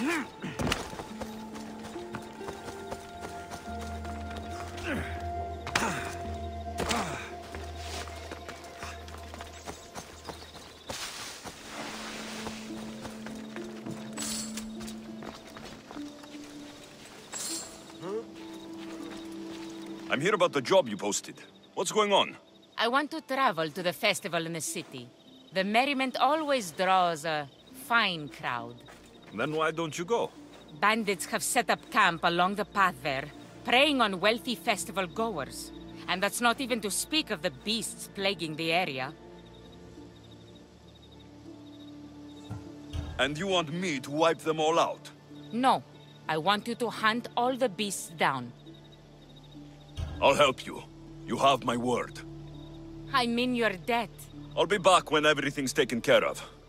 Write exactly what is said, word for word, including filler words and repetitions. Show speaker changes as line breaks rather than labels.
I'm here about the job you posted. What's going on?
I want to travel to the festival in the city. The merriment always draws a fine crowd.
Then why don't you go?
Bandits have set up camp along the path there, preying on wealthy festival goers. And that's not even to speak of the beasts plaguing the area.
And you want me to wipe them all out?
No. I want you to hunt all the beasts down.
I'll help you. You have my word.
I'm in your debt.
I'll be back when everything's taken care of.